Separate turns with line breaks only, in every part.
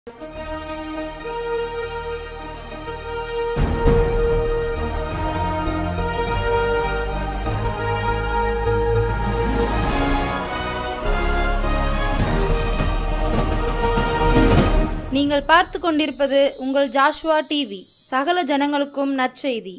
நீங்கள் பார்த்து கொண்டிருப்பது உங்கள் ஜாஷ்வா டிவி, சகல ஜனங்களுக்கும் நற்செய்தி.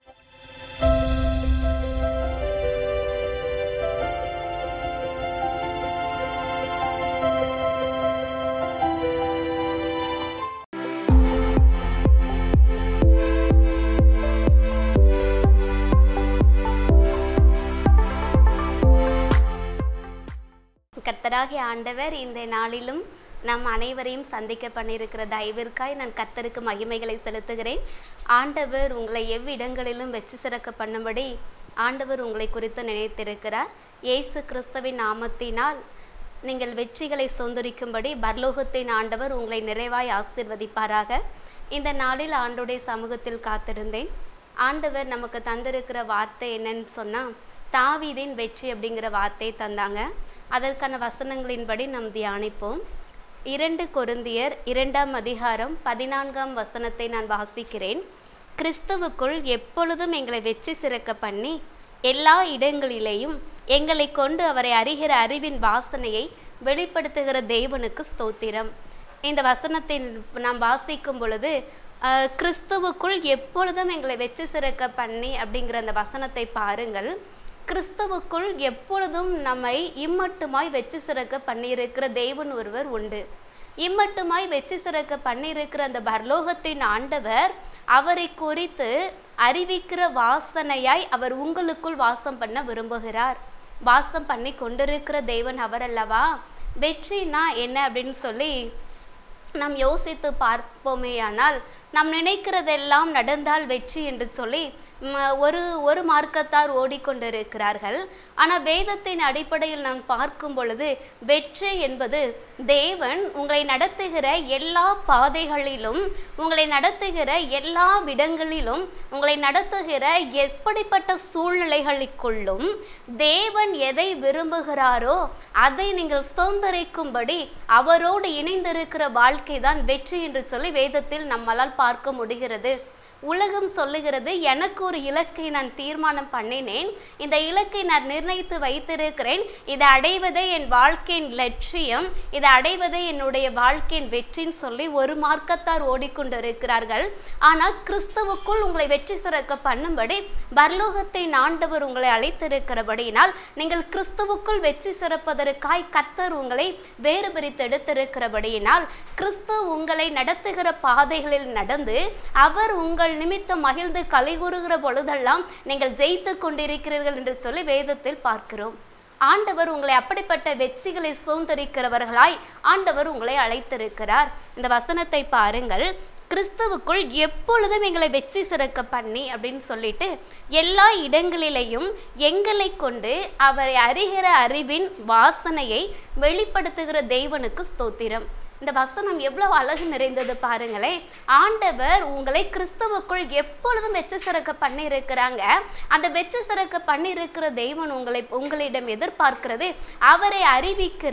கர்த்தராகிய ஆண்டவர் இந்த நாளிலும் நம் அனைவரையும் சந்திக்க பண்ணியிருக்கிற தயவிற்காய் நான் கர்த்தருக்கு மகிமைகளை செலுத்துகிறேன். ஆண்டவர் உங்களை எவ்விடங்களிலும் வெற்றி சிறக்க பண்ணும்படி ஆண்டவர் உங்களை குறித்து நினைத்திருக்கிறார். இயேசு கிறிஸ்துவின் நாமத்தினால் நீங்கள் வெற்றிகளை சொந்தரிக்கும்படி பரலோகத்தின் ஆண்டவர் உங்களை நிறைவாய் ஆசீர்வதிப்பாராக. இந்த நாளில் ஆண்டோடைய சமூகத்தில் காத்திருந்தேன். ஆண்டவர் நமக்கு தந்திருக்கிற வார்த்தை என்னன்னு சொன்னால், தாவீதின் வெற்றி அப்படிங்கிற வார்த்தை தந்தாங்க. அதற்கான வசனங்களின்படி நாம் தியானிப்போம். 2 கொரிந்தியர் 2ஆம் அதிகாரம் 14ஆம் வசனத்தை நான் வாசிக்கிறேன். கிறிஸ்துவுக்குள் எப்பொழுதும் எங்களை வெற்றி சிறக்க பண்ணி எல்லா இடங்களிலேயும் எங்களை கொண்டு அவரை அறிகிற அறிவின் வாசனையை வெளிப்படுத்துகிற தேவனுக்கு ஸ்தோத்திரம். இந்த வசனத்தை நாம் வாசிக்கும் பொழுது கிறிஸ்துவுக்குள் எப்பொழுதும் எங்களை வெற்றி சிறக்க பண்ணி அப்படிங்கிற அந்த வசனத்தை பாருங்கள். கிறிஸ்துவுக்குள் எப்பொழுதும் நம்மை இம்மட்டுமாய் வெற்றி சிறக்க பண்ணியிருக்கிற தேவன் ஒருவர் உண்டு. இம்மட்டுமாய் வெற்றி சிறக்க பண்ணியிருக்கிற அந்த பரலோகத்தின் ஆண்டவர் அவரை குறித்து அறிவிக்கிற வாசனையாய் அவர் உங்களுக்குள் வாசம் பண்ண விரும்புகிறார். வாசம் பண்ணி கொண்டிருக்கிற தேவன் அவர் அல்லவா? வெற்றினா என்ன அப்படின்னு சொல்லி நாம் யோசித்து பார்ப்போமேயானால், நாம் நினைக்கிறதெல்லாம் நடந்தால் வெற்றி என்று சொல்லி ஒரு மார்க்கத்தார் ஓடிக்கொண்டிருக்கிறார்கள். ஆனால் வேதத்தின் அடிப்படையில் நாம் பார்க்கும் பொழுது வெற்றி என்பது தேவன் உங்களை நடத்துகிற எல்லா பாதைகளிலும், உங்களை நடத்துகிற எல்லா இடங்களிலும், உங்களை நடத்துகிற எப்படிப்பட்ட சூழ்நிலைகளுக்குள்ளும் தேவன் எதை விரும்புகிறாரோ அதை நீங்கள் சுதந்திரிக்கும்படி அவரோடு இணைந்திருக்கிற வாழ்க்கை தான் வெற்றி என்று சொல்லி வேதத்தில் நம்மால் பார்க்க முடிகிறது. உலகம் சொல்லுகிறது, எனக்கு ஒரு இலக்கை நான் தீர்மானம் பண்ணினேன், இந்த இலக்கை நான் நிர்ணயித்து வைத்திருக்கிறேன், இதை அடைவதே என் வாழ்க்கையின் லட்சியம், இதை அடைவதே என்னுடைய வாழ்க்கையின் வெற்றின்னு சொல்லி ஒரு மார்க்கத்தார் ஓடிக்கொண்டிருக்கிறார்கள். ஆனால் கிறிஸ்துவுக்குள் உங்களை வெற்றி சிறக்க பண்ணும்படி பரலோகத்தின் ஆண்டவர் உங்களை அழைத்திருக்கிறபடியினால், நீங்கள் கிறிஸ்துவுக்குள் வெற்றி சிறப்பதற்காய் கர்த்தர் உங்களை வேறு பிரித்து எடுத்திருக்கிறபடியினால், கிறிஸ்து உங்களை நடத்துகிற பாதைகளில் நடந்து அவர் உங்கள் நிமித்தம் மகிழ்ந்து கலைகூறுகிற பொழுதெல்லாம் நீங்கள் ஜெயித்து கொண்டிருக்கிறீர்கள் என்று சொல்லி வேதத்தில் பார்க்கிறோம். ஆண்டவர் உங்களை அப்படிப்பட்ட வெற்றிகளை சுதந்திரிக்கிறவர்களாய் ஆண்டவர் உங்களை அழைத்திருக்கிறார். இந்த வசனத்தை பாருங்கள். கிறிஸ்துவுக்குள் எப்பொழுதும் எங்களை வெற்றி சிறக்க பண்ணி அப்படின்னு சொல்லிட்டு எல்லா இடங்களிலேயும் எங்களை கொண்டு அவரை அறிகிற அறிவின் வாசனையை வெளிப்படுத்துகிற தேவனுக்கு ஸ்தோத்திரம். இந்த வசனம் எவ்வளவு அழகு நிறைந்தது பாருங்களேன். ஆண்டவர் உங்களை கிறிஸ்துவுக்குள் எப்பொழுதும் வெற்றி சிறக்க பண்ணியிருக்கிறாங்க. அந்த வெற்றி சிறக்க பண்ணியிருக்கிற தெய்வன் உங்களிடம் எதிர்பார்க்கிறது அவரை அறிவிக்கிற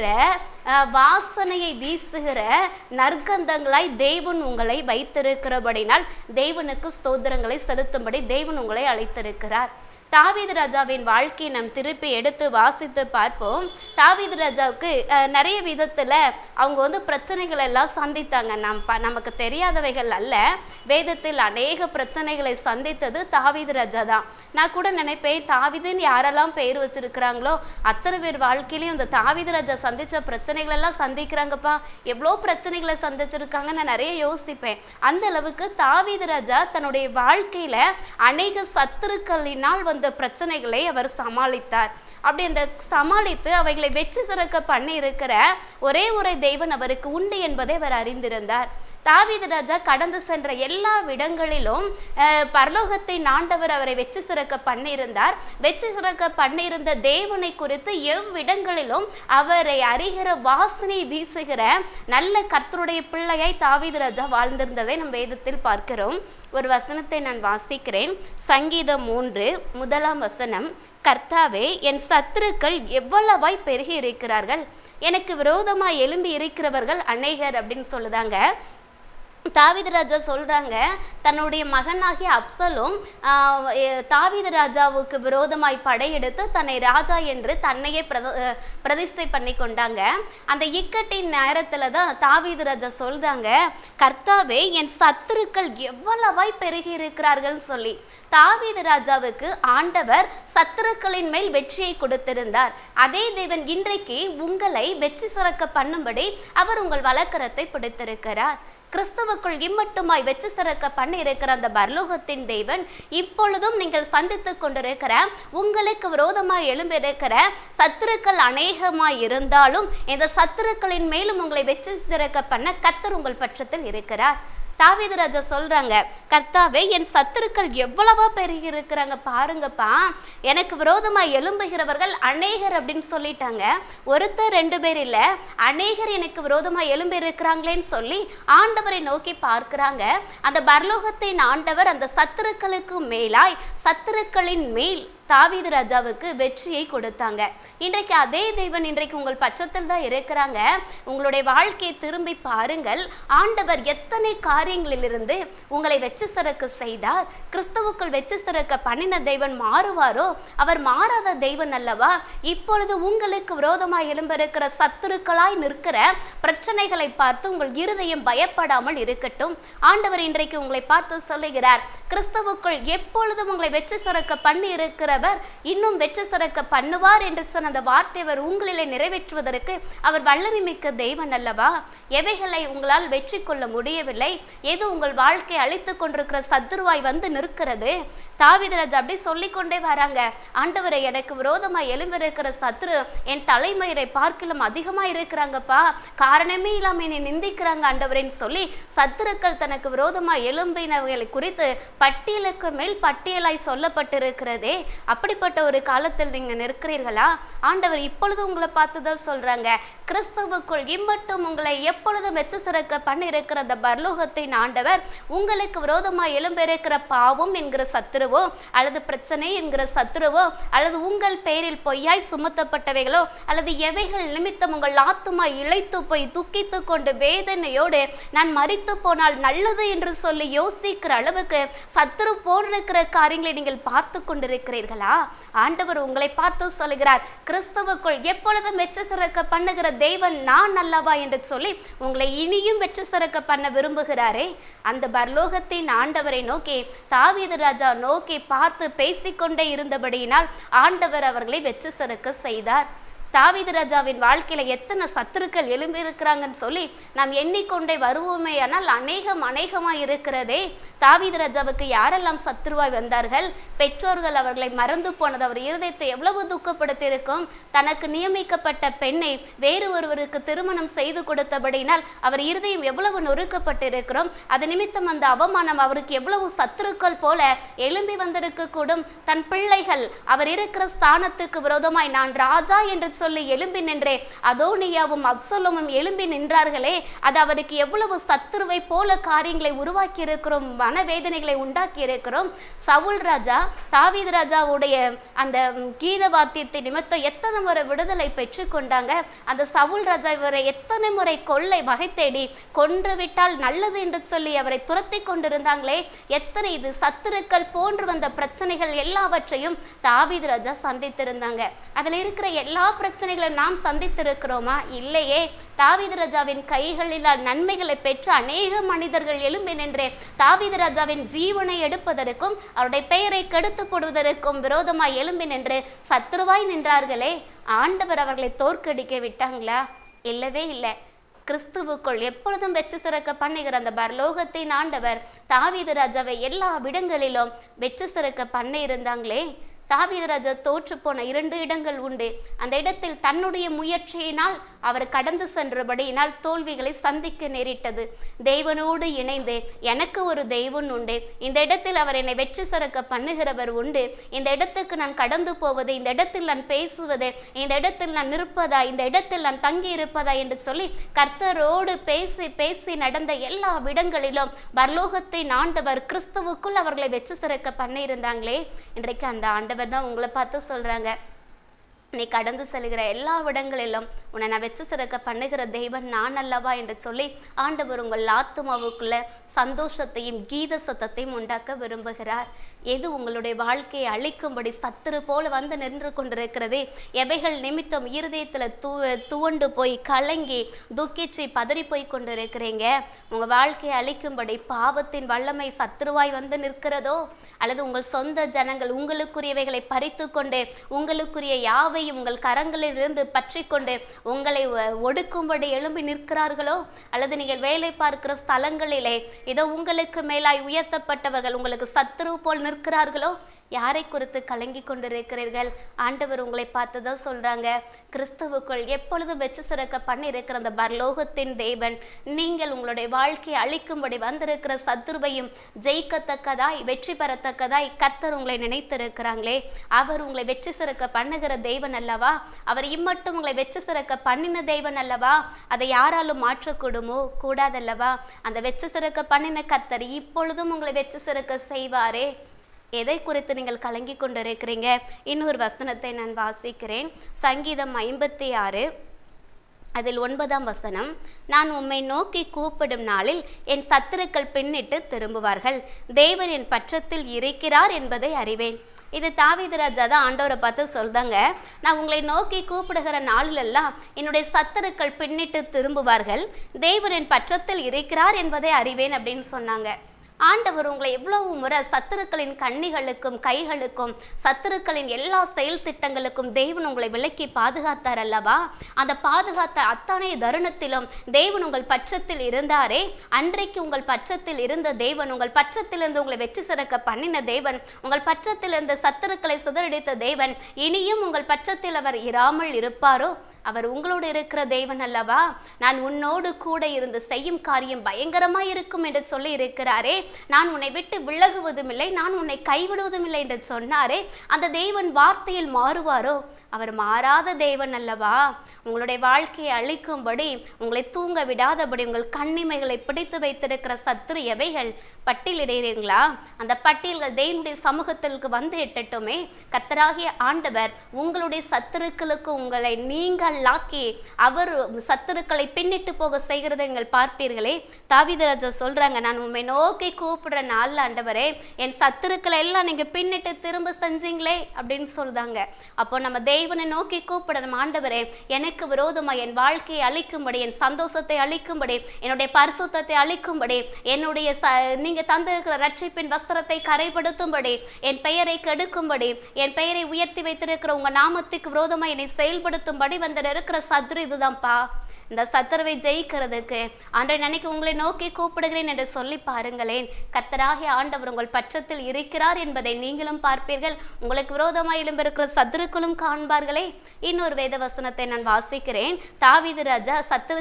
வாசனையை வீசுகிற நற்கந்தங்களாய் தேவன் உங்களை வைத்திருக்கிறபடினால் தேவனுக்கு ஸ்தோத்திரங்களை செலுத்தும்படி தேவன் உங்களை அழைத்திருக்கிறார். தாவீது ராஜாவின் வாழ்க்கையை நாம் திருப்பி எடுத்து வாசித்து பார்ப்போம். தாவீது ராஜாவுக்கு நிறைய விதத்தில் அவங்க பிரச்சனைகள் எல்லாம் சந்தித்தாங்க. நமக்கு தெரியாதவைகள் அல்ல. வேதத்தில் அநேக பிரச்சனைகளை சந்தித்தது தாவீது ராஜா தான். நான் கூட நினைப்பேன், தாவீதுன்னு யாரெல்லாம் பெயர் வச்சிருக்கிறாங்களோ அத்தனை பேர் வாழ்க்கையிலையும் இந்த தாவீது ராஜா சந்தித்த பிரச்சனைகள் எல்லாம் சந்திக்கிறாங்கப்பா, எவ்வளோ பிரச்சனைகளை சந்திச்சிருக்காங்க நான் நிறைய யோசிப்பேன். அந்த அளவுக்கு தாவீது ராஜா தன்னுடைய வாழ்க்கையில் அநேக சத்துருக்களினால் வந்த பிரச்சனைகளை அவர் சமாளித்தார். அப்படி அந்த சமாளித்து அவைகளை வெற்றி சிறக்க பண்ணி இருக்கிற ஒரே ஒரு தெய்வன் அவருக்கு உண்டு என்பதை அவர் அறிந்திருந்தார். தாவீது ராஜா கடந்து சென்ற எல்லா இடங்களிலும் பரலோகத்தின் ஆண்டவர் அவரை வெற்றி சிறக்க பண்ணியிருந்தார். வெற்றி சிறக்க பண்ணியிருந்த தேவனை குறித்து எவ்விடங்களிலும் அவரை அறிகிற வாசனை வீசுகிற நல்ல கர்த்தருடைய பிள்ளையாய் தாவீது ராஜா வாழ்ந்திருந்ததை நம் வேதத்தில் பார்க்கிறோம். ஒரு வசனத்தை நான் வாசிக்கிறேன். சங்கீதம் 3:1 கர்த்தாவே, என் சத்துருக்கள் எவ்வளவாய் பெருகி இருக்கிறார்கள், எனக்கு விரோதமாக எழும்பி இருக்கிறவர்கள் அநேகர் அப்படின்னு சொல்லுதாங்க. தாவீது ராஜா சொல்கிறாங்க, தன்னுடைய மகனாகிய அப்சலோம் தாவீது ராஜாவுக்கு விரோதமாய் படையெடுத்து தன்னை ராஜா என்று தன்னையே பிரதிஷ்டை பண்ணி கொண்டாங்க. அந்த இக்கட்டின் நேரத்தில் தான் தாவீது ராஜா சொல்கிறாங்க, கர்த்தாவே என் சத்துருக்கள் எவ்வளவாய் பெருகி இருக்கிறார்கள் சொல்லி. தாவீது ராஜாவுக்கு ஆண்டவர் சத்துருக்களின் மேல் வெற்றியை கொடுத்திருந்தார். அதே தேவன் இன்றைக்கு உங்களை வெற்றி சிறக்க பண்ணும்படி அவர் உங்கள் வலக்கரத்தை பிடித்திருக்கிறார். கிறிஸ்துவுக்குள் இம்மட்டுமாய் வெற்றி சிறக்க பண்ணி இருக்கிற அந்த பரலோகத்தின் தேவன் இப்பொழுதும் நீங்கள் சந்தித்து கொண்டிருக்கிற உங்களுக்கு விரோதமாய் எழும்பியிருக்கிற சத்துருக்கள் அநேகமாய் இருந்தாலும் இந்த சத்துருக்களின் மேலும் உங்களை வெற்றி சிறக்க பண்ண கர்த்தர் உங்கள் பட்சத்தில் இருக்கிறார். தாவீது ராஜா சொல்றாங்க, கர்த்தாவே என் சத்துருக்கள் எவ்வளவா பெருகி இருக்கிறாங்க பாருங்கப்பா, எனக்கு விரோதமாக எழும்புகிறவர்கள் அநேகர் அப்படின்னு சொல்லிட்டாங்க. ஒருத்தர் 2 பேர் இல்லை, அநேகர் எனக்கு விரோதமாக எழும்பி இருக்கிறாங்களேன்னு சொல்லி ஆண்டவரை நோக்கி பார்க்கிறாங்க. அந்த பரலோகத்தின் ஆண்டவர் அந்த சத்துருக்களுக்கு மேலாய் சத்துருக்களின் மேல் தாவீது ராஜாவுக்கு வெற்றியை கொடுத்தாங்க. இன்றைக்கு அதே தேவன் இன்றைக்கு உங்கள் பட்சத்தில் தான் இருக்கிறாங்க. உங்களுடைய வாழ்க்கையை திரும்பி பாருங்கள். ஆண்டவர் எத்தனை காரியங்களிலிருந்து உங்களை வெற்றி சிறக்க செய்தார். கிறிஸ்துவுக்குள் வெற்றி சிறக்க பண்ணின தேவன் மாறுவாரோ? அவர் மாறாத தேவன் அல்லவா? இப்பொழுது உங்களுக்கு விரோதமாக எழும்பிருக்கிற சத்துருக்களாய் நிற்கிற பிரச்சனைகளை பார்த்து உங்கள் இருதயம் பயப்படாமல் இருக்கட்டும். ஆண்டவர் இன்றைக்கு உங்களை பார்த்து சொல்லுகிறார், கிறிஸ்துவுக்குள் எப்பொழுதும் உங்களை வெற்றி சிறக்க பண்ணி இருக்கிற இன்னும் வெற்றி சிறக்க பண்ணுவார் என்று சொன்ன அந்த வார்த்தை அவர் உங்களிலே நிறைவேற்றுவதற்கு அவர் வல்லமை மிக்க தேவன் அல்லவா? எவைகளை உங்களால் வெற்றி கொள்ள முடியவில்லை, எது உங்கள் வாழ்க்கை அழித்துக் கொண்டிருக்கிற சத்துருவாய் வந்து நிற்கிறது. தாவீது ராஜா அப்படி சொல்லிக்கொண்டே வராங்க, ஆண்டவரை எனக்கு விரோதமாக எழும்பிருக்கிற சத்துரு என் தலைமயிரை பார்க்கலும் அதிகமாக இருக்கிறாங்கப்பா, காரணமே இல்லாம என்னை நிந்திக்கிறாங்க ஆண்டவரேன்னு சொல்லி சத்துருக்கள் தனக்கு விரோதமாக எழும்பினவர்களை குறித்து பட்டியலுக்கு மேல் பட்டியலாய் சொல்லப்பட்டிருக்கிறதே. அப்படிப்பட்ட ஒரு காலத்தில் நீங்க நிற்கிறீர்களா? ஆண்டவர் இப்பொழுது உங்களை பார்த்துதான் சொல்றாங்க, கிறிஸ்துவுக்குள் இம்மட்டும் உங்களை எப்பொழுதும் வெற்றி சிறக்க பண்ணி இருக்கிற அந்த பரலோகத்தின் ஆண்டவர் உங்களுக்கு விரோதமாக எழும்பிருக்கிற பாவம் என்கிற சத்துருவோ அல்லது பிரச்சனை என்கிற சத்துருவோ அல்லது உங்கள் பெயரில் பொய்யாய் சுமத்தப்பட்டவைகளோ அல்லது எவைகள் நிமித்தம் உங்கள் ஆத்துமா இழைத்து போய் துக்கித்து கொண்டு வேதனையோடு நான் மரித்து போனால் நல்லது என்று சொல்லி யோசிக்கிற அளவுக்கு சத்துரு போன்றிருக்கிற காரியங்களை நீங்கள் பார்த்து கொண்டிருக்கிறீர்களா? ஆண்டவர் உங்களை பார்த்து சொல்லுகிறார், கிறிஸ்துவுக்குள் எப்பொழுதும் வெற்றி சிறக்க பண்ணுகிற தேவன் நான் அல்லவா என்று சொல்லி உங்களை இனியும் வெற்றி சிறக்க பண்ண விரும்புகிறாரே. அந்த பரலோகத்தின் ஆண்டவரை நோக்கி தாவீது ராஜா நோக்கி பார்த்து பேசிக்கொண்டே இருந்தபடியினால் ஆண்டவர் அவர்களை வெற்றி சிறக்க செய்தார். தாவீது ராஜாவின் வாழ்க்கையில எத்தனை சத்துருக்கள் எழும்பி இருக்கிறாங்கன்னு சொல்லி நாம் எண்ணிக்கொண்டே வருவோமே, ஆனால் அநேகமாய் இருக்கிறதே. தாவீது ராஜாவுக்கு யாரெல்லாம் சத்துருவாய் வந்தார்கள்? பெற்றோர்கள் அவர்களை மறந்து போனது அவர் இருதயத்தை எவ்வளவு துக்கப்படுத்தி இருக்கும். தனக்கு நியமிக்கப்பட்ட பெண்ணை வேறு ஒருவருக்கு திருமணம் செய்து கொடுத்தபடினால் அவர் இருதயம் எவ்வளவு நொறுக்கப்பட்டிருக்கிறோம். அது நிமித்தம் அந்த அவமானம் அவருக்கு எவ்வளவு சத்துருக்கள் போல எழும்பி வந்திருக்க கூடும். தன் பிள்ளைகள் அவர் இருக்கிற ஸ்தானத்துக்கு விரோதமாய் நான் ராஜா என்று சொல்லி எழும்பி நின்றே அதோனியாவும் அப்சலோமும் எழும்பி நின்றார்களே, அது அவருக்கு எவ்வளவு சத்துருவை போல காரியங்களை உருவாக்கி இருக்கிறோம், மனவேதனைகளை உண்டாக்கி இருக்கிறோம். சவுல் ராஜா தாவீது ராஜாவுடைய அந்த கீத வாத்தியத்தை நிமித்தம் எத்தனை முறை விடுதலை பெற்று கொண்டாங்க. அந்த சவுல் ராஜா இவரை எத்தனை முறை கொள்ளை வகை தேடி கொன்று விட்டால் நல்லது என்று சொல்லி அவரை துரத்தி கொண்டிருந்தாங்களே. எத்தனை இது சத்துருக்கள் போன்று வந்த பிரச்சனைகள் எல்லாவற்றையும் தாவீது ராஜா சந்தித்திருந்தாங்க. அதில் இருக்கிற எல்லா பிரச்சனைகளை நாம் சந்தித்திருக்கிறோமா? இல்லையே. தாவீது ராஜாவின் கைகளில் நன்மைகளை பெற்று அநேக மனிதர்கள் எழும்பி நின்றே தாவீது ராஜாவின் ஜீவனை எடுப்பதற்கும் அவருடைய பெயரை கெடுத்து போடுவதற்கும் விரோதமாய் எழும்பி நின்று சத்துருவாய் நின்றார்களே. ஆண்டவர் அவர்களை தோற்கடிக்க விட்டாங்களா? இல்லவே இல்லை. கிறிஸ்துவுக்குள் எப்பொழுதும் வெற்றி சிறக்க பண்ணுகிற அந்த பரலோகத்தின் ஆண்டவர் தாவீது ராஜாவை எல்லா இடங்களிலும் வெற்றி சிறக்க பண்ண இருந்தாங்களே. தாவீது ராஜா தோற்று போன 2 இடங்கள் உண்டு. அந்த இடத்தில் தன்னுடைய முயற்சியினால் அவர் கடந்து சென்றபடியினால் தோல்விகளை சந்திக்க நேரிட்டது. தேவனோடு இணைந்து எனக்கு ஒரு தெய்வன் உண்டு, இந்த இடத்தில் அவர் என்னை வெற்றி சிறக்க பண்ணுகிறவர் உண்டு, இந்த இடத்துக்கு நான் கடந்து போவது, இந்த இடத்தில் நான் பேசுவது, இந்த இடத்தில் நான் நிற்பதா, இந்த இடத்தில் நான் தங்கி இருப்பதா என்று சொல்லி கர்த்தரோடு பேசி பேசி நடந்த எல்லா இடங்களிலும் பரலோகத்தின் ஆண்டவர் கிறிஸ்துவுக்குள் அவர்களை வெற்றி சிறக்க பண்ண இருந்தாங்களே. இன்றைக்கு அந்த ஆண்டவர் தான் உங்களை பார்த்து சொல்றாங்க, நீ கடந்து செல்கிற எல்லா இடங்களிலும் உன்னை நான் வெற்றி சிறக்க பண்ணுகிற தேவன் நான் அல்லவா என்று சொல்லி ஆண்டவர் உங்கள் ஆத்துமாவுக்குள்ள சந்தோஷத்தையும் கீத சத்தத்தையும் உண்டாக்க விரும்புகிறார். எது உங்களுடைய வாழ்க்கையை அழிக்கும்படி சத்துரு போல வந்து நின்று கொண்டிருக்கிறது, எவைகள் நிமித்தம் இருதயத்தில் துவண்டு போய் கலங்கி துக்கிச்சு பதறி போய் கொண்டிருக்கிறீங்க, உங்கள் வாழ்க்கையை அழிக்கும்படி பாவத்தின் வல்லமை சத்துருவாய் வந்து நிற்கிறதோ, அல்லது உங்கள் சொந்த ஜனங்கள் உங்களுக்குரியவைகளை பறித்து கொண்டு உங்களுக்குரிய யாவையும் உங்கள் கரங்களிலிருந்து பற்றி கொண்டு உங்களை ஒடுக்கும்படி எழும்பி நிற்கிறார்களோ, அல்லது நீங்கள் வேலை பார்க்கிற ஸ்தலங்களிலே இதோ உங்களுக்கு மேலாய் உயர்த்தப்பட்டவர்கள் உங்களுக்கு சத்துரு போல் நிற்கிறார்களோ, யாரை குறித்து கலங்கி கொண்டிருக்கிறீர்கள்? ஆண்டவர் உங்களை பார்த்துதான் சொல்றாங்க, கிறிஸ்துவுக்குள் எப்பொழுதும் வெற்றி சிறக்க பண்ணி இருக்கிற அந்த பரலோகத்தின் தேவன் நீங்கள் உங்களுடைய வாழ்க்கையை அழிக்கும்படி வந்திருக்கிற சத்துருவையும் ஜெயிக்கத்தக்கதாய் வெற்றி பெறத்தக்கதாய் கர்த்தர் உங்களை நினைத்திருக்கிறாங்களே, அவர் உங்களை வெற்றி சிறக்க பண்ணுகிற தேவன் அல்லவா? அவர் இம்மட்டும் உங்களை வெற்றி சிறக்க பண்ணின தேவன் அல்லவா? அதை யாராலும் மாற்றக்கூடுமோ? கூடாதல்லவா? அந்த வெற்றி சிறக்க பண்ணின கர்த்தர் இப்பொழுதும் உங்களை வெற்றி சிறக்க செய்வாரே. எதை குறித்து நீங்கள் கலங்கி கொண்டிருக்கிறீங்க? இன்னொரு வசனத்தை நான் வாசிக்கிறேன். சங்கீதம் 56 அதில் 9ஆம் வசனம், நான் உம்மை நோக்கி கூப்பிடும் நாளில் என் சத்துருக்கள் பின்னிட்டு திரும்புவார்கள், தேவன் என் பட்சத்தில் இருக்கிறார் என்பதை அறிவேன். இது தாவீது ராஜா தான் ஆண்டவரை பார்த்து சொல்றாங்க, நான் உங்களை நோக்கி கூப்பிடுகிற நாளிலெல்லாம் என்னுடைய சத்துருக்கள் பின்னிட்டு திரும்புவார்கள், தேவன் என் பட்சத்தில் இருக்கிறார் என்பதை அறிவேன் அப்படின்னு சொன்னாங்க. ஆண்டவர் உங்களை எவ்வளவு முறை சத்துருக்களின் கண்ணிகளுக்கும் கைகளுக்கும் சத்துருக்களின் எல்லா செயல் திட்டங்களுக்கும் தேவன் உங்களை விலக்கி பாதுகாத்தார் அல்லவா? அந்த பாதுகாத்த அத்தனை தருணத்திலும் தேவன் உங்கள் பட்சத்தில் இருந்தாரே. அன்றைக்கு உங்கள் பட்சத்தில் இருந்த தேவன், உங்கள் பட்சத்திலிருந்து உங்களை வெற்றி சிறக்க பண்ணின தேவன், உங்கள் பட்சத்திலிருந்து சத்துருக்களை சிதறடித்த தேவன் இனியும் உங்கள் பட்சத்தில் அவர் இராமல் இருப்பாரோ? அவர் உங்களோடு இருக்கிற தேவன் அல்லவா? நான் உன்னோடு கூட இருந்து செய்யும் காரியம் பயங்கரமாய் இருக்கும் என்று சொல்லி இருக்கிறாரே. நான் உன்னை விட்டு விலகுவதும் இல்லை, நான் உன்னை கைவிடுவதும் இல்லை என்று சொன்னாரே. அந்த தேவன் வார்த்தையில் மாறுவாரோ? அவர் மாறாத தேவன் அல்லவா? உங்களுடைய வாழ்க்கையை அழிக்கும்படி, உங்களை தூங்க விடாதபடி உங்கள் கண்ணிமைகளை பிடித்து வைத்திருக்கிற சத்துரு எவைகள் பட்டியலிடுகிறீர்களா? அந்த பட்டியல்கள் தேவனுடைய சமூகத்திற்கு வந்து எட்டட்டுமே. கர்த்தராகிய ஆண்டவர் உங்களுடைய சத்துருக்களுக்கு உங்களை நீங்களாக்கி அவர் சத்துருக்களை பின்னிட்டு போக செய்கிறதை நீங்கள் பார்ப்பீர்களே. தாவீது ராஜா சொல்றாங்க, நான் உண்மை நோக்கி கூப்பிடுற நாள் ஆண்டவரே, என் சத்துருக்களை எல்லாம் நீங்க பின்னிட்டு திரும்ப செஞ்சீங்களே அப்படின்னு சொல்றாங்க. அப்போ நம்ம தேவனை நோக்கி கூப்பிடணும், ஆண்டவரே எனக்கு விரோதமாக என் வாழ்க்கையை அழிக்கும்படி, என் சந்தோஷத்தை அழிக்கும்படி, என்னுடைய பரிசுத்தத்தை அழிக்கும்படி, என்னுடைய நீங்க தந்திருக்கிற ரட்சிப்பின் வஸ்திரத்தை கரைப்படுத்தும்படி, என் பெயரை கெடுக்கும்படி, என் பெயரை உயர்த்தி வைத்திருக்கிற உங்க நாமத்துக்கு விரோதமாக என்னை செயல்படுத்தும்படி வந்து இருக்கிற சத்துரு இதுதான்ப்பா. இந்த சத்துருவை ஜெயிக்கிறதுக்கு அன்றை நினைக்க உங்களை நோக்கி கூப்பிடுகிறேன் என்று சொல்லி பாருங்களேன். கர்த்தராகிய ஆண்டவர் உங்கள் பட்சத்தில் இருக்கிறார் என்பதை நீங்களும் பார்ப்பீர்கள், உங்களுக்கு விரோதமாக எழும்பிருக்கிற சத்துருக்களும் காண்பார்களே. இன்னொரு வேத வசனத்தை நான் வாசிக்கிறேன். தாவீது ராஜா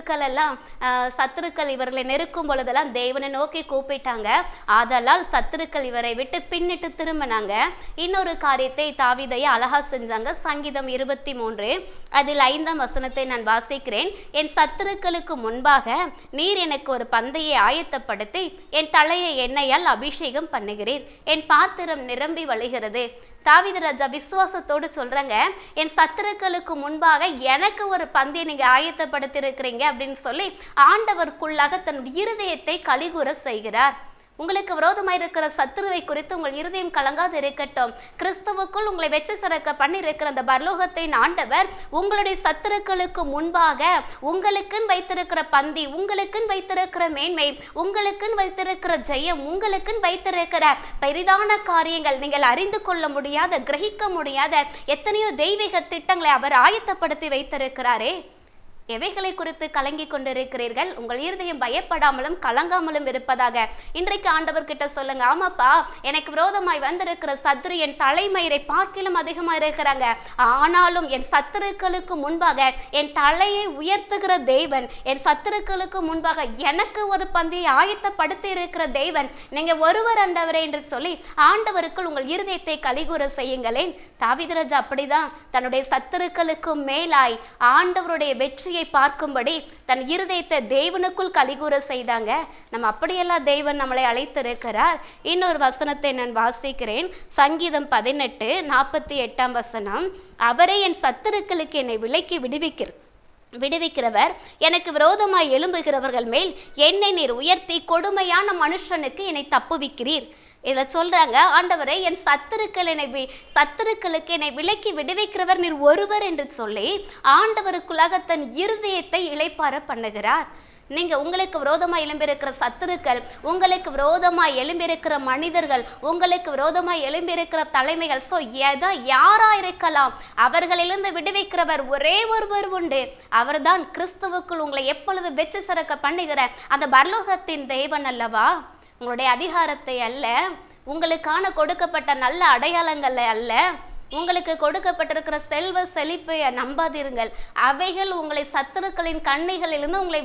சத்துருக்கள் இவர்களை நெருக்கும் பொழுதெல்லாம் தேவனை நோக்கி கூப்பிட்டாங்க, ஆதலால் சத்துருக்கள் இவரை விட்டு பின்னிட்டு திரும்பினாங்க. இன்னொரு காரியத்தை தாவீதையை அழகா செஞ்சாங்க. சங்கீதம் 23 அதில் 5ஆம் வசனத்தை நான் வாசிக்கிறேன். என் சத்துருக்களுக்கு முன்பாக நீர் எனக்கு ஒரு பந்தையை ஆயத்தப்படுத்தி என் தலையை எண்ணெயால் அபிஷேகம் பண்ணுகிறீர், என் பாத்திரம் நிரம்பி வழிகிறது. தாவீது ராஜா விசுவாசத்தோடு சொல்றாங்க, என் சத்துருக்களுக்கு முன்பாக எனக்கு ஒரு பந்தியை நீங்க ஆயத்தப்படுத்தி இருக்கிறீங்க அப்படின்னு சொல்லி ஆண்டவருக்குள்ளாக தன் இருதயத்தை கலிகூற செய்கிறார். உங்களுக்கு விரோதமாக இருக்கிற சத்துருவை குறித்து உங்கள் இருதயம் கலங்காது இருக்கட்டும். கிறிஸ்துவுக்குள் உங்களை வெற்றி சிறக்க பண்ணி இருக்கிற அந்த பரலோகத்தின் ஆண்டவர் உங்களுடைய சத்துருக்களுக்கு முன்பாக உங்களுக்குன்னு வைத்திருக்கிற பந்தி, உங்களுக்குன்னு வைத்திருக்கிற மேன்மை, உங்களுக்குன்னு வைத்திருக்கிற ஜெயம், உங்களுக்குன்னு வைத்திருக்கிற பெரிதான காரியங்கள், நீங்கள் அறிந்து கொள்ள முடியாத, கிரகிக்க முடியாத எத்தனையோ தெய்வீக திட்டங்களை அவர் ஆயத்தப்படுத்தி வைத்திருக்கிறாரே. எவைகளை குறித்து கலங்கி கொண்டிருக்கிறீர்கள்? உங்கள் இருதயம் பயப்படாமலும் கலங்காமலும் இருப்பதாக இன்றைக்கு ஆண்டவர்கிட்ட சொல்லுங்க. ஆமாப்பா, எனக்கு விரோதமாய் வந்திருக்கிற சத்துரு என் தலைமயிரை பார்க்கிலும் அதிகமாக இருக்கிறாங்க, ஆனாலும் என் சத்துருக்களுக்கு முன்பாக என் தலையை உயர்த்துகிற தேவன், என் சத்துருக்களுக்கு முன்பாக எனக்கு ஒரு பந்தியை ஆயத்தப்படுத்தி இருக்கிற தேவன் நீங்க ஒருவர் ஆண்டவரே என்று சொல்லி ஆண்டவருக்குள் உங்கள் இருதயத்தை கலிகூற செய்யுங்களேன். தாவீது ராஜா அப்படிதான் தன்னுடைய சத்துருக்களுக்கு மேலாய் ஆண்டவருடைய வெற்றி மகிழ்ச்சியை பார்க்கும்படி தன் இருதயத்தை தேவனுக்குள் கலிகூற செய்தாங்க. நம்ம அப்படியெல்லாம் தேவன் நம்மளை அழைத்திருக்கிறார். இன்னொரு வசனத்தை நான் வாசிக்கிறேன். சங்கீதம் 18:48 வசனம். அவரே என் சத்துருக்களுக்கு என்னை விலக்கி விடுவிக்கிறவர், எனக்கு விரோதமாய் எழும்புகிறவர்கள் மேல் என்னை நீர் உயர்த்தி கொடுமையான மனுஷனுக்கு என்னை தப்புவிக்கிறீர். இதில் சொல்கிறாங்க, ஆண்டவரை என் சத்துருக்களுக்கு என்னை விலக்கி விடுவிக்கிறவர் நீர் ஒருவர் என்று சொல்லி ஆண்டவருக்குள்ளாக தன் இருதயத்தை இளைப்பாற பண்ணுகிறார். நீங்கள் உங்களுக்கு விரோதமாக எழும்பியிருக்கிற சத்துருக்கள், உங்களுக்கு விரோதமாக எழும்பியிருக்கிற மனிதர்கள், உங்களுக்கு விரோதமாக எழும்பியிருக்கிற தலைமைகள், ஸோ யாராக இருக்கலாம், அவர்களிலிருந்து விடுவிக்கிறவர் ஒரே ஒருவர் உண்டு. அவர்தான் கிறிஸ்துவுக்குள் உங்களை எப்பொழுது வெற்றி சிறக்க பண்ணுகிற அந்த பரலோகத்தின் தேவன் அல்லவா. உங்களுடைய அதிகாரத்தை அல்ல, உங்களுக்கான கொடுக்கப்பட்ட நல்ல அடையாளங்களை அல்ல, உங்களுக்கு கொடுக்கப்பட்டிருக்கிற செல்வ செழிப்பை நம்பாதீர்கள். அவைகள் உங்களை சத்துருக்களின் கண்ணிகளிலிருந்து உங்களை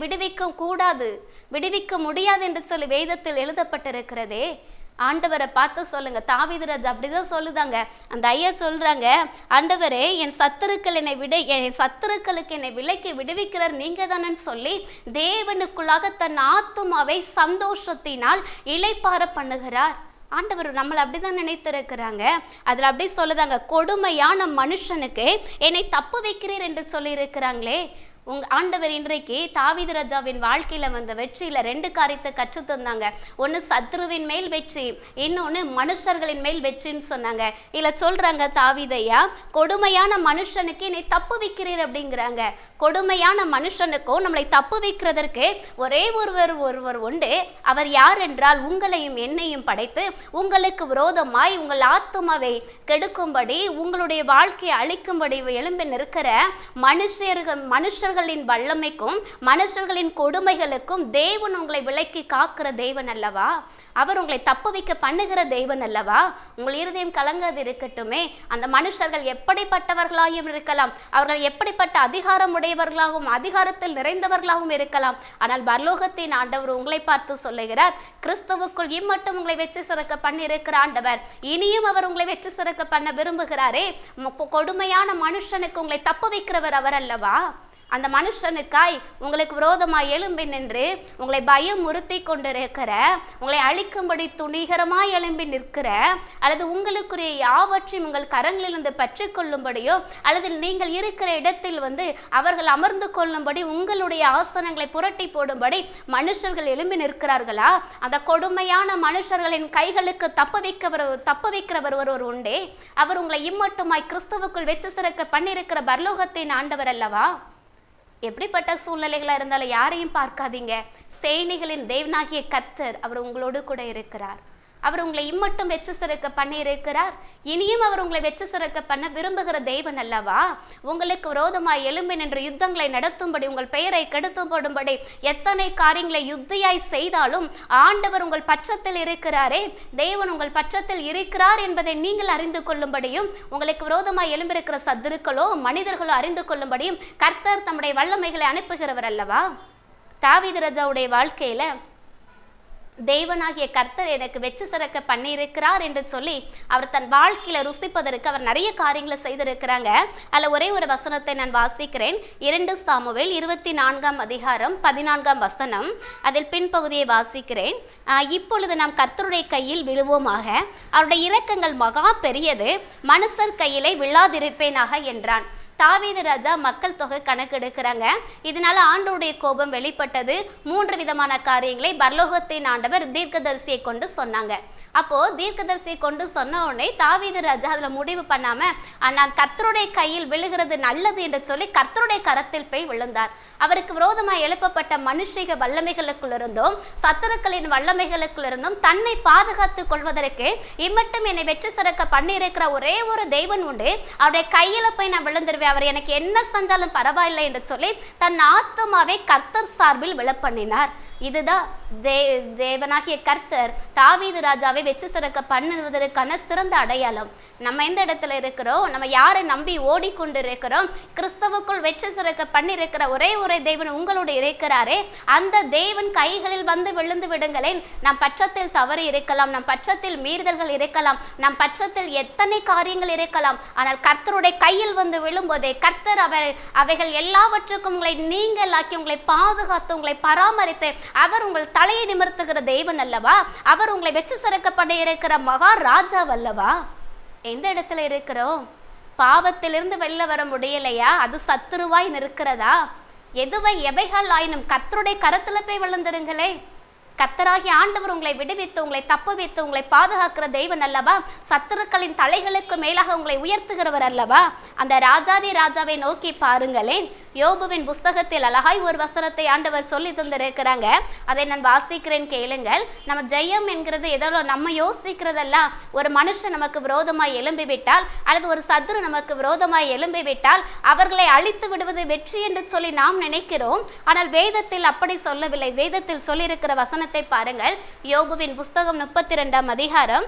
விடுவிக்க முடியாது என்று சொல்லி வேதத்தில் எழுதப்பட்டிருக்கிறதே. ஆண்டவரை பார்த்து சொல்லுங்க. தாவீது ராஜா அப்படிதான் சொல்லுதாங்க. அந்த ஐயா சொல்றாங்க, ஆண்டவரே என் சத்துருக்களுக்கு என்னை விலக்கி விடுவிக்கிறார் நீங்க தானு சொல்லி தேவனுக்குள்ளாக தன் ஆத்துமாவை சந்தோஷத்தினால் இளைப்பாற பண்ணுகிறார். ஆண்டவர் நம்மளை அப்படிதான் நினைத்திருக்கிறாங்க. அதில் அப்படி சொல்லுதாங்க, கொடுமையான மனுஷனுக்கு என்னை தப்பு வைக்கிறீர் என்று சொல்லி இருக்கிறாங்களே. ஆண்டவர் இன்றைக்கு தாவீது ராஜாவின் வாழ்க்கையில் வந்த வெற்றியில் 2 காரியத்தை கற்று தந்தாங்க. ஒன்று சத்ருவின் மேல் வெற்றி, இன்னொன்று மனுஷர்களின் மேல் வெற்றின்னு சொன்னாங்க. இதில் சொல்கிறாங்க, தாவீதையா கொடுமையான மனுஷனுக்கு என்னை தப்பு வைக்கிறீர் அப்படிங்கிறாங்க. கொடுமையான மனுஷனுக்கும் நம்மளை தப்பு வைக்கிறதற்கு ஒரே ஒருவர் உண்டு. அவர் யார் என்றால் உங்களையும் என்னையும் படைத்து உங்களுக்கு விரோதமாய் உங்கள் ஆத்துமாவை கெடுக்கும்படி உங்களுடைய வாழ்க்கையை அழிக்கும்படி எழும்பி நிற்கிற மனுஷர்களின் வல்லமைக்கும் மனுஷர்களின் கொடுமைகளுக்கும் தேவன் உங்களை விலக்கி காக்கிற தேவன் அல்லவா. அவர் உங்களை தப்பு வைக்க பண்ணுகிற தேவன் அல்லவா. உங்கள் இருதயம் கலங்காது இருக்கட்டுமே. அந்த மனுஷர்கள் எப்படிப்பட்டவர்களாகவும் இருக்கலாம், அவர்கள் எப்படிப்பட்ட அதிகாரம் உடையவர்களாகவும் அதிகாரத்தில் நிறைந்தவர்களாகவும் இருக்கலாம். ஆனால் பரலோகத்தின் ஆண்டவர் உங்களை பார்த்து சொல்லுகிறார், கிறிஸ்துவுக்குள் இம்மட்டும் உங்களை வெற்றி சிறக்க பண்ணியிருக்கிற ஆண்டவர் இனியும் அவர் உங்களை வெற்றி சிறக்க பண்ண விரும்புகிறாரே. கொடுமையான மனுஷனுக்கு உங்களை தப்பு வைக்கிறவர் அவர் அல்லவா. அந்த மனுஷனுக்காய் உங்களுக்கு விரோதமாய் எழும்பி நின்று உங்களை பயம் முறுத்தி கொண்டிருக்கிற, உங்களை அழிக்கும்படி துணிகரமாய் எழும்பி நிற்கிற, அல்லது உங்களுக்குரிய யாவற்றையும் உங்கள் கரங்களிலிருந்து பற்றி கொள்ளும்படியோ அல்லது நீங்கள் இருக்கிற இடத்தில் அவர்கள் அமர்ந்து கொள்ளும்படி உங்களுடைய ஆசனங்களை புரட்டி போடும்படி மனுஷர்கள் எழும்பி நிற்கிறார்களா? அந்த கொடுமையான மனுஷர்களின் கைகளுக்கு தப்பு வைக்கிறவர் ஒருவர் உண்டே. அவர் உங்களை இம்மட்டுமாய் கிறிஸ்துவுக்குள் வெற்றி சிறக்க பண்ணியிருக்கிற பரலோகத்தின் ஆண்டவர் அல்லவா. எப்படிப்பட்ட சூழ்நிலைகளாக இருந்தாலும் யாரையும் பார்க்காதீங்க. சேனைகளின் தேவனாகிய கர்த்தர் அவர் உங்களோடு கூட இருக்கிறார். அவர் உங்களை இம்மட்டும் வெற்றி சிறக்க பண்ணி இருக்கிறார். இனியும் அவர் உங்களை வெற்றி சிறக்க பண்ண விரும்புகிற தேவன் அல்லவா. உங்களுக்கு விரோதமாய் எழும்பி நின்று யுத்தங்களை நடத்தும்படி உங்கள் பெயரை கெடுத்துப்படும்படி எத்தனை காரியங்களை யுத்தியாய் செய்தாலும் ஆண்டவர் உங்கள் பட்சத்தில் இருக்கிறாரே. தேவன் உங்கள் பட்சத்தில் இருக்கிறார் என்பதை நீங்கள் அறிந்து கொள்ளும்படியும் உங்களுக்கு விரோதமாய் எழும்பியிருக்கிற சத்துருக்களோ மனிதர்களோ அறிந்து கொள்ளும்படியும் கர்த்தர் தம்முடைய வல்லமைகளை அனுப்புகிறவர் அல்லவா. தாவீது ராஜாவுடைய வாழ்க்கையில தேவனாகிய கர்த்தர் எனக்கு வெற்றி சிறக்க பண்ணியிருக்கிறார் என்று சொல்லி அவர் தன் வாழ்க்கையில ருசிப்பதற்கு அவர் நிறைய காரியங்களை செய்திருக்கிறாங்க. அதில் ஒரே ஒரு வசனத்தை நான் வாசிக்கிறேன். 2 சாமுவேல் 24 வசனம். அதில் பின்பகுதியை வாசிக்கிறேன். இப்பொழுது நாம் கர்த்தருடைய கையில் விழுவோமாக, அவருடைய இரக்கங்கள் மகா பெரியது, மனுஷர் கையிலே விழாதிருப்பேனாக என்றான். தாவீது ராஜா மக்கள் தொகை கணக்கெடுக்கிறாங்க. இதனால ஆண்டவருடைய கோபம் வெளிப்பட்டது. 3 விதமான காரியங்களை பரலோகத்தின் ஆண்டவர் தீர்க்கதரிசியை கொண்டு சொன்னாங்க. அப்போ தீர்க்கதரிசியை கொண்டு சொன்ன உடனே தாவீது ராஜா அதில் முடிவு பண்ணாம நான் கர்த்தருடைய கையில் விழுகிறது நல்லது என்று சொல்லி கர்த்தருடைய கரத்தில் போய் விழுந்தார். அவருக்கு விரோதமாக எழுப்பப்பட்ட மனுஷிக வல்லமைகளுக்குள்ளிருந்தும் சத்துருக்களின் வல்லமைகளுக்குள்ளிருந்தும் தன்னை பாதுகாத்துக் கொள்வதற்கு இம்மட்டும் என்னை வெற்றி சிறக்க பண்ணியிருக்கிற ஒரே ஒரு தெய்வன் உண்டு, அவருடைய கையில போய் நான் விழுந்துருவேன், அவர் எனக்கு என்ன செஞ்சாலும் பரவாயில்லை என்று சொல்லி தன் ஆத்துமாவை கர்த்தர் சார்பில் விழப்பண்ணினார். இதுதான் தேவனாகிய கர்த்தர் தாவீது ராஜாவை வெற்றி சிறக்க பண்ணுவதற்கான சிறந்த அடையாளம். நம்ம எந்த இடத்துல இருக்கிறோம், நம்ம யாரை நம்பி ஓடிக்கொண்டு இருக்கிறோம், கிறிஸ்தவுக்குள் வெற்றி சிறக்க பண்ணிருக்கிற ஒரே தேவன் உங்களோடு இருக்கிறாரே, அந்த தேவன் கைகளில் வந்து விழுந்து விடுங்களேன். நம் பட்சத்தில் தவறு இருக்கலாம், நம் பட்சத்தில் மீறுதல்கள் இருக்கலாம், நம் பட்சத்தில் எத்தனை காரியங்கள் இருக்கலாம். ஆனால் கர்த்தருடைய கையில் வந்து விழும்போதே கர்த்தர் அவைகள் எல்லாவற்றுக்கும் உங்களை நீங்களாக்கி உங்களை பாதுகாத்து உங்களை பராமரித்து அவர் உங்கள் தலையை நிமிர்த்துகிற தேவன் அல்லவா? அவர் உங்களை வெற்றி சிறக்க பண்ணி இருக்கிற மகா ராஜா அல்லவா? எந்த இடத்துல இருக்கிறோம்? பாவத்திலிருந்து வெளில வர முடியலையா? அது சத்துருவாய் நிற்கிறதா? எவைகள் ஆயினும் கர்த்தருடைய கரத்துல போய் விழுந்துடுங்களே. கர்த்தராகிய ஆண்டவர் உங்களை விடுவித்து உங்களை தப்பு வைத்து உங்களை பாதுகாக்கிற தெய்வன் அல்லவா? சத்துருக்களின் தலைகளுக்கு மேலாக உங்களை உயர்த்துகிறவர் அல்லவா? அந்த ராஜாதி ராஜாவை நோக்கி பாருங்களேன். யோபுவின் புஸ்தகத்தில் அழகாய் ஒரு வசனத்தை ஆண்டவர் சொல்லி தந்திருக்கிறாங்க. அதை நான் வாசிக்கிறேன், கேளுங்கள். நம்ம ஜெயம் என்கிறது ஏதோ நம்ம யோசிக்கிறதெல்லாம், ஒரு மனுஷன் நமக்கு விரோதமாய் எழும்பிவிட்டால் அல்லது ஒரு சத்துரு நமக்கு விரோதமாய் எழும்பிவிட்டால் அவர்களை அழித்து விடுவது வெற்றி என்று சொல்லி நாம் நினைக்கிறோம். ஆனால் வேதத்தில் அப்படி சொல்லவில்லை. வேதத்தில் சொல்லியிருக்கிற வசனத்தை பாருங்கள். யோபுவின் புஸ்தகம் 32ஆம் அதிகாரம்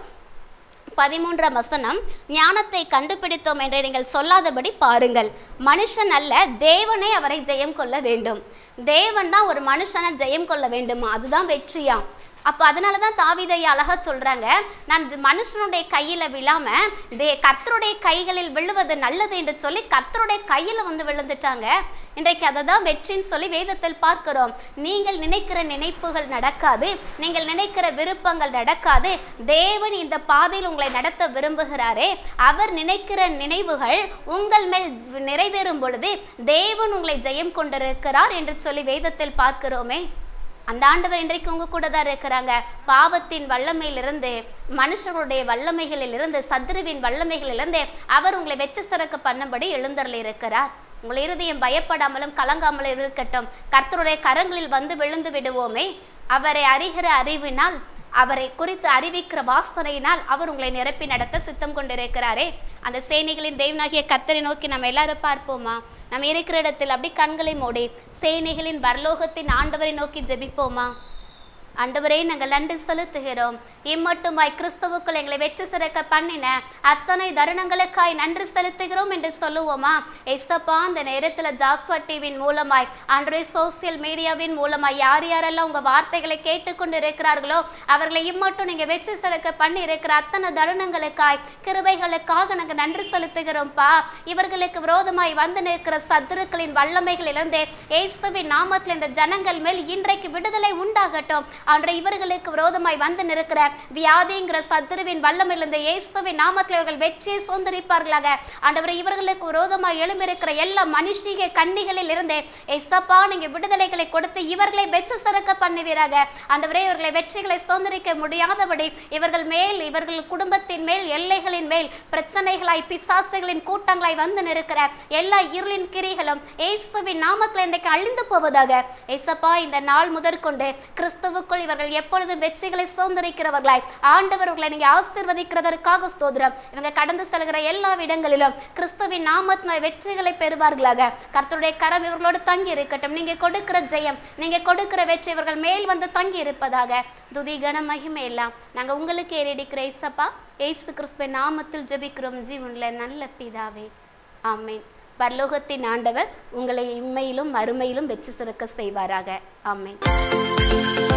13ஆம் வசனம், ஞானத்தை கண்டுபிடித்தோம் என்று நீங்கள் சொல்லாதபடி பாருங்கள். மனுஷன் அல்ல, தேவனே அவரை ஜெயம் கொள்ள வேண்டும். தேவன் தான் ஒரு மனுஷனை ஜெயம் கொள்ள வேண்டுமா? அதுதான் வெற்றியாம். அப்போ அதனால தான் தாவீதை அழகா சொல்றாங்க, நான் மனுஷனுடைய கையில விழாம கர்த்தருடைய கைகளில் விழுவது நல்லது என்று சொல்லி கர்த்தருடைய கையில வந்து விழுந்துட்டாங்க. இன்றைக்கு அதை தான் வெற்றின்னு சொல்லி வேதத்தில் பார்க்கிறோம். நீங்கள் நினைக்கிற நினைப்புகள் நடக்காது, நீங்கள் நினைக்கிற விருப்பங்கள் நடக்காது. தேவன் இந்த பாதையில் உங்களை நடத்த விரும்புகிறாரே, அவர் நினைக்கிற நினைவுகள் உங்கள் மேல் நிறைவேறும் பொழுது தேவன் உங்களை ஜெயம் கொண்டிருக்கிறார் என்று சொல்லி வேதத்தில் பார்க்கிறோமே. அந்த ஆண்டவர் இன்றைக்கு உங்க கூட தான் இருக்கிறாங்க. பாவத்தின் வல்லமையிலிருந்து, மனுஷர்களுடைய வல்லமைகளிலிருந்து, சத்துருவின் வல்லமைகளிலிருந்து அவர் உங்களை வெற்றி சிறக்க பண்ணும்படி எழுந்தருளி இருக்கிறார். உங்கள் இருதயம் பயப்படாமலும் கலங்காமலும் இருக்கட்டும். கர்த்தருடைய கரங்களில் வந்து விழுந்து விடுவோமே. அவரை அறிகிற அறிவினால், அவரை குறித்து அறிவிக்கிற வாசனையினால் அவர் உங்களை நிரப்பி நடத்த சித்தம் கொண்டிருக்கிறாரே. அந்த சேனைகளின் தேவனாகிய கர்த்தரை நோக்கி நம்ம எல்லாரும் பார்ப்போமா? நம்ம இருக்கிற இடத்தில் அப்படி கண்களை மூடி சேனைகளின் பரலோகத்தின் ஆண்டவரை நோக்கி ஜெபிப்போமா? ஆண்டவரே, நாங்கள் நன்றி செலுத்துகிறோம். இம்மட்டுமாய் கிறிஸ்துவுக்குள் எங்களை வெற்றி சிறக்க பண்ணின அத்தனை தருணங்களுக்காய் நன்றி செலுத்துகிறோம் என்று சொல்லுவோமா? ஏசப்பா, அந்த நேரத்தில் ஜாஸ்வா டிவியின் மூலமாய், அன்றைய சோசியல் மீடியாவின் மூலமாய் யார் யாரெல்லாம் உங்கள் வார்த்தைகளை கேட்டுக்கொண்டு இருக்கிறார்களோ அவர்களை இம்மட்டும் நீங்கள் வெற்றி சிறக்க பண்ணி இருக்கிற அத்தனை தருணங்களுக்காய், கிருபைகளுக்காக நாங்கள் நன்றி செலுத்துகிறோம்ப்பா. இவர்களுக்கு விரோதமாய் வந்து நிற்கிற சத்துருக்களின் வல்லமைகளிலிருந்து இயேசுவின் நாமத்தில் இந்த ஜனங்கள் மேல் இன்றைக்கு விடுதலை உண்டாகட்டும். அன்றைய இவர்களுக்கு விரோதமாய் வந்து நிற்கிற வியாதிங்கிற சத்துருவின் வல்லமையிலிருந்து இயேசுவின் நாமத்தில் இவர்கள் வெற்றியை சுதந்திரிப்பார்களாக. ஆண்டவரே, இவர்களுக்கு விரோதமாய் எழும்பியிருக்கிற எல்லா மனுஷிக கண்ணிகளில் இருந்து ஏசப்பா நீங்க விடுதலைகளை கொடுத்து இவர்களை வெற்றி சிறக்க பண்ணுவீராக. ஆண்டவரே, இவர்களை வெற்றிகளை சுதந்திரிக்க முடியாதபடி இவர்கள் மேல், இவர்கள் குடும்பத்தின் மேல், எல்லைகளின் மேல் பிரச்சனைகளாய், பிசாசுகளின் கூட்டங்களாய் வந்து நிற்கிற எல்லா இருளின் கிரிகளும் இயேசுவின் நாமத்தில் இன்றைக்கு அழிந்து போவதாக. ஏசப்பா, இந்த நாள் முதற்கொண்டு கிறிஸ்துவுக்கு இவர்கள் எப்பொழுதும் வெற்றிகளை சுதந்திரிக்கிறவர்களாய் ஆண்டவர்களை நீங்க ஆசீர்வதிக்கிறதற்காக ஸ்தோத்திரம். இவங்க கடந்து செல்கிற எல்லா இடங்களிலும் கிறிஸ்துவின் நாமத்தினால் வெற்றிகளை பெறுவார்களாக. கர்த்தருடைய கரம் இவர்களோடு தங்கி இருக்கட்டும். நீங்க கொடுக்கிற ஜெயம், நீங்க கொடுக்கிற வெற்றி இவர்கள் மேல் வந்து தங்கி இருப்பதாக. துதி கன மகிமை எல்லாம் நாங்க உங்களுக்கு ஏறெடுக்கிற இயேசப்பா, இயேசு கிறிஸ்துவின் நாமத்தில் ஜெபிக்கிறோம் ஜீவனுள்ள நல்ல பிதாவே, ஆமென். பரலோகத்தின் ஆண்டவர் உங்களை இம்மையிலும் மறுமையிலும் வெற்றி சிறக்க செய்வாராக. ஆமென்.